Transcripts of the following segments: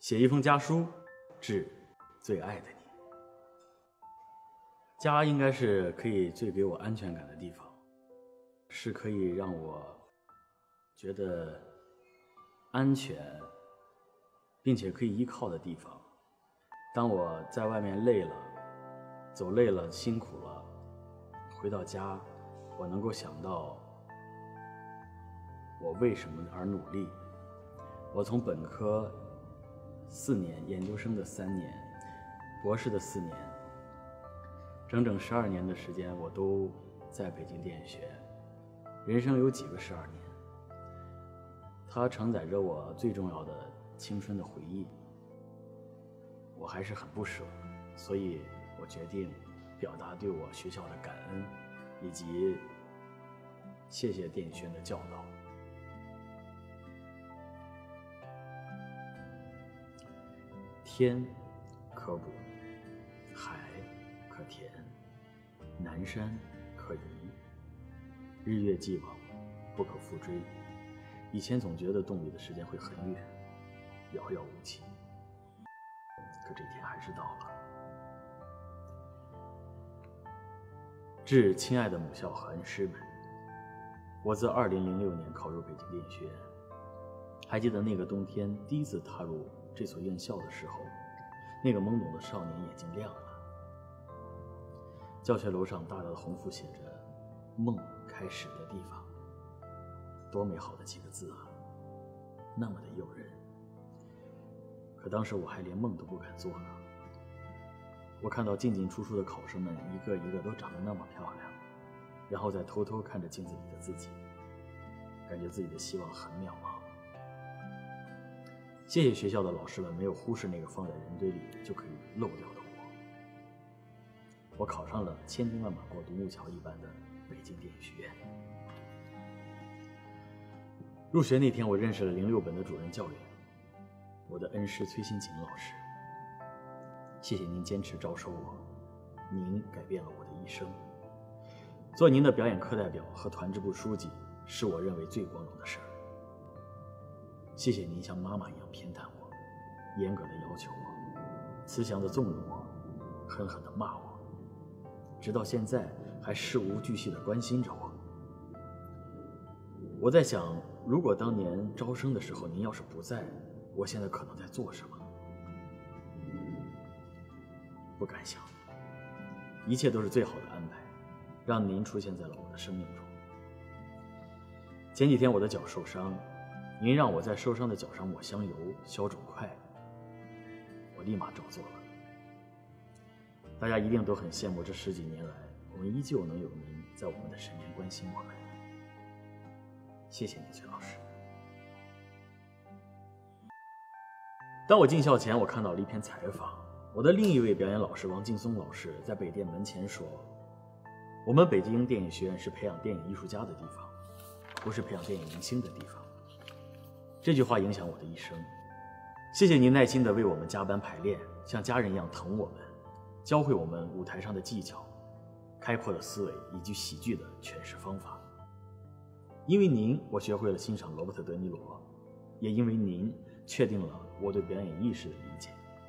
写一封家书，致最爱的你。家应该是可以最给我安全感的地方，是可以让我觉得安全并且可以依靠的地方。当我在外面累了，走累了，辛苦了，回到家，我能够想到我为什么而努力。我从本科4年，研究生的3年，博士的4年，整整12年的时间，我都在北京电影学院。人生有几个12年？它承载着我最重要的青春的回忆。我还是很不舍，所以我决定表达对我学校的感恩，以及谢谢电影学院的教导。天可补，海可填，南山可移，日月既往，不可复追。以前总觉得动力的时间会很远，遥遥无期，可这天还是到了。致亲爱的母校和恩师们，我自2006年考入北京电影学院。还记得那个冬天第一次踏入这所院校的时候，那个懵懂的少年眼睛亮了。教学楼上大大的红幅写着“梦开始的地方”，多美好的几个字啊，那么的诱人。可当时我还连梦都不敢做呢。我看到进进出出的考生们一个一个都长得那么漂亮，然后再偷偷看着镜子里的自己，感觉自己的希望很渺茫。谢谢学校的老师们没有忽视那个放在人堆里就可以漏掉的我。我考上了千军万马过独木桥一般的北京电影学院。入学那天，我认识了06本的主任教员，我的恩师崔新琴老师。谢谢您坚持招收我，您改变了我的一生。做您的表演课代表和团支部书记是我认为最光荣的事儿。谢谢您像妈妈一样偏袒我，严格的要求我，慈祥的纵容我，狠狠的骂我，直到现在还事无巨细的关心着我。我在想，如果当年招生的时候您要是不在，我现在可能在做什么？不敢想，一切都是最好的安排，让您出现在了我的生命中。前几天我的脚受伤，您让我在受伤的脚上抹香油消肿块，我立马照做了。大家一定都很羡慕这10几年来，我们依旧能有您在我们的身边关心我们。谢谢您，崔老师。当我进校前，我看到了一篇采访，我的另一位表演老师王劲松老师在北电门前说：“我们北京电影学院是培养电影艺术家的地方，不是培养电影明星的地方。”这句话影响我的一生。谢谢您耐心地为我们加班排练，像家人一样疼我们，教会我们舞台上的技巧、开阔的思维以及喜剧的诠释方法。因为您，我学会了欣赏罗伯特·德尼罗，也因为您，确定了我对表演艺术的理解。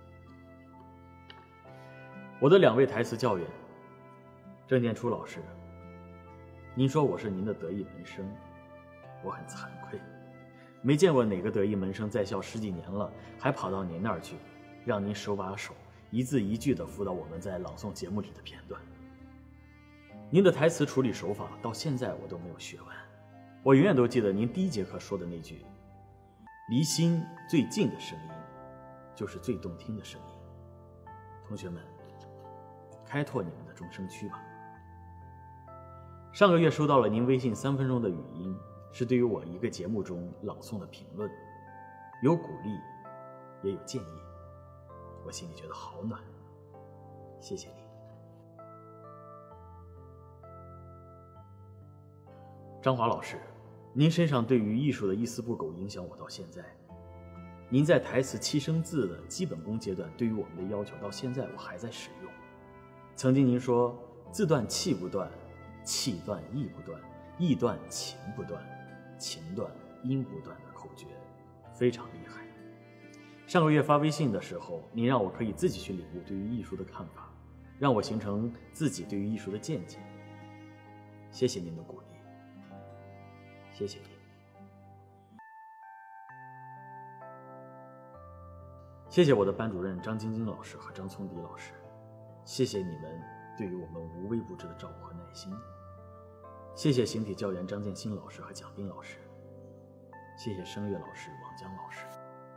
我的2位台词教员，郑建初老师，您说我是您的得意门生，我很惭愧。没见过哪个得意门生在校10几年了，还跑到您那儿去，让您手把手一字一句地辅导我们在朗诵节目里的片段。您的台词处理手法到现在我都没有学完，我永远都记得您第1节课说的那句：“离心最近的声音，就是最动听的声音。”同学们，开拓你们的终生区吧。上个月收到了您微信3分钟的语音，是对于我一个节目中朗诵的评论，有鼓励，也有建议，我心里觉得好暖，谢谢你。张华老师，您身上对于艺术的一丝不苟影响我到现在。您在台词7声字的基本功阶段对于我们的要求到现在我还在使用。曾经您说字断气不断，气断意不断，意断情不断，情断音不断的口诀非常厉害。 上个月发微信的时候，您让我可以自己去领悟对于艺术的看法，让我形成自己对于艺术的见解。谢谢您的鼓励，谢谢您。谢谢我的班主任张晶晶老师和张聪迪老师，谢谢你们对于我们无微不至的照顾和耐心。谢谢形体教员张建新老师和蒋斌老师，谢谢声乐老师王江老师，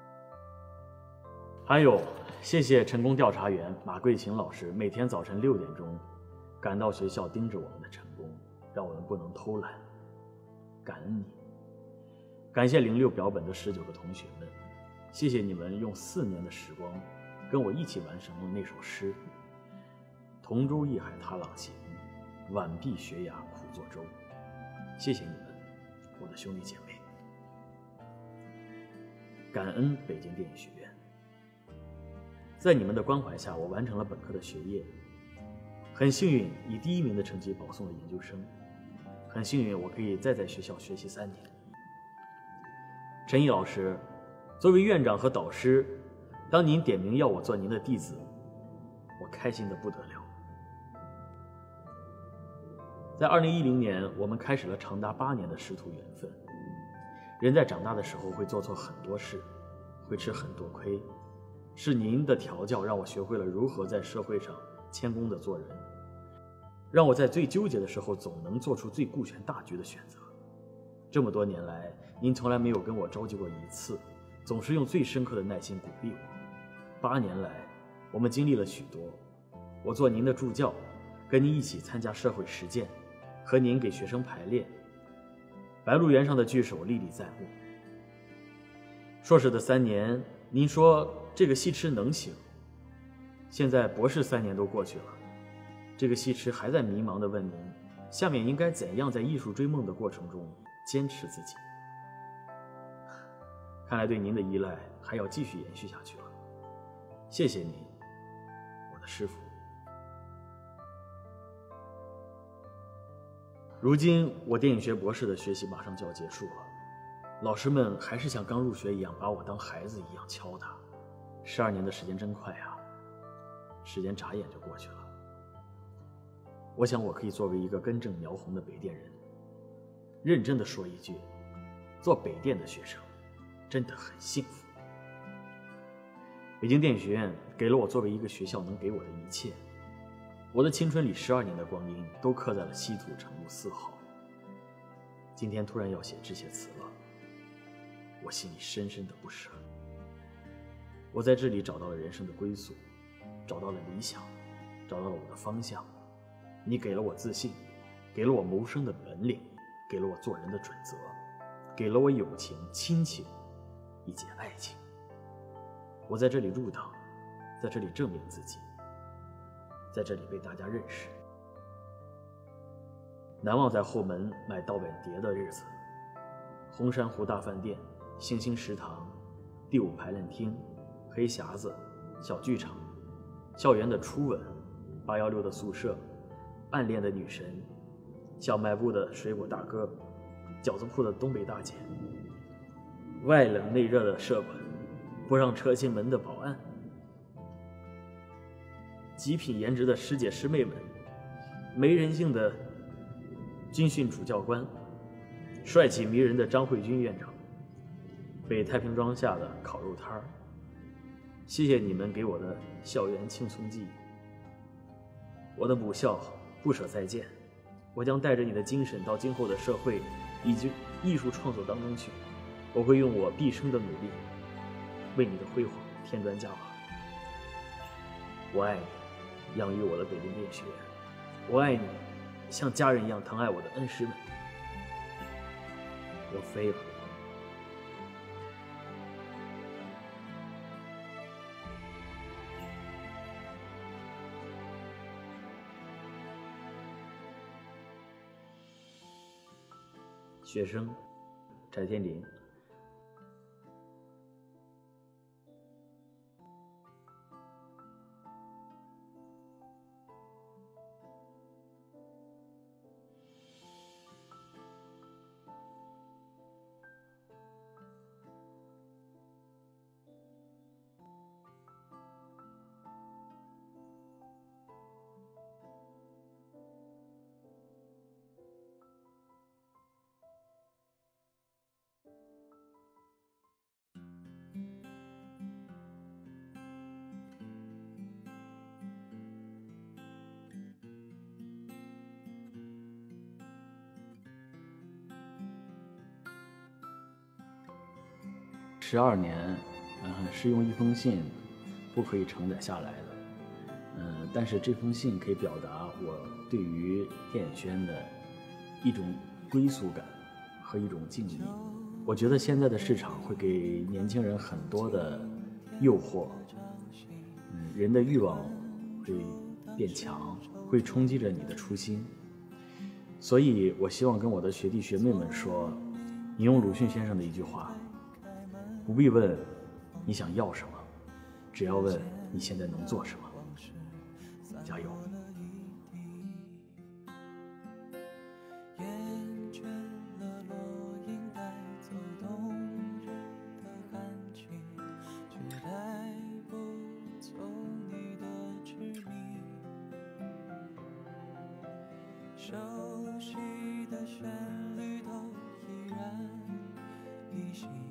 还有谢谢成功调查员马桂琴老师每天早晨6点钟赶到学校盯着我们的成功，让我们不能偷懒。感恩你。感谢06表本的19个同学们，谢谢你们用4年的时光跟我一起完成了那首诗：同舟艺海他郎行，晚毕学雅苦作舟。谢谢你们，我的兄弟姐妹。感恩北京电影学院，在你们的关怀下，我完成了本科的学业，很幸运以第1名的成绩保送了研究生，很幸运我可以再在学校学习3年。陈毅老师，作为院长和导师，当您点名要我做您的弟子，我开心得不得了。在2010年，我们开始了长达8年的师徒缘分。人在长大的时候会做错很多事，会吃很多亏，是您的调教让我学会了如何在社会上谦恭地做人，让我在最纠结的时候总能做出最顾全大局的选择。这么多年来，您从来没有跟我着急过一次，总是用最深刻的耐心鼓励我。8年来，我们经历了许多，我做您的助教，跟您一起参加社会实践，和您给学生排练，白鹿原上的句首历历在目。硕士的3年，您说这个戏痴能行，现在博士3年都过去了，这个戏痴还在迷茫地问您，下面应该怎样在艺术追梦的过程中坚持自己。看来对您的依赖还要继续延续下去了，谢谢您，我的师父。如今我电影学博士的学习马上就要结束了，老师们还是像刚入学一样把我当孩子一样敲打。12年的时间真快啊，时间眨眼就过去了。我想我可以作为一个根正苗红的北电人，认真地说一句，做北电的学生真的很幸福。北京电影学院给了我作为一个学校能给我的一切，我的青春里12年的光阴都刻在了稀土城路4号。今天突然要写致谢词了，我心里深深的不舍。我在这里找到了人生的归宿，找到了理想，找到了我的方向。你给了我自信，给了我谋生的本领，给了我做人的准则，给了我友情、亲情以及爱情。我在这里入党，在这里证明自己，在这里被大家认识。难忘在后门买盗版碟的日子，红珊瑚大饭店、星星食堂、第5排练厅、黑匣子、小剧场、校园的初吻、816的宿舍、暗恋的女神、小卖部的水果大哥、饺子铺的东北大姐、外冷内热的社管、不让车进门的保安、极品颜值的师姐师妹们、没人性的军训主教官、帅气迷人的张慧军院长、北太平庄下的烤肉摊儿。谢谢你们给我的校园轻松记忆。我的母校不舍再见，我将带着你的精神到今后的社会以及艺术创作当中去，我会用我毕生的努力为你的辉煌添砖加瓦。我爱你，养育我的北京电影学院。我爱你，像家人一样疼爱我的恩师们。我飞了。学生翟天临。 12年，是用一封信不可以承载下来的。但是这封信可以表达我对于电影学院的一种归属感和一种敬意。我觉得现在的市场会给年轻人很多的诱惑，人的欲望会变强，会冲击着你的初心。所以我希望跟我的学弟学妹们说，引用鲁迅先生的一句话，不必问你想要什么，只要问你现在能做什么。加油。 熟悉的旋律都依然依稀。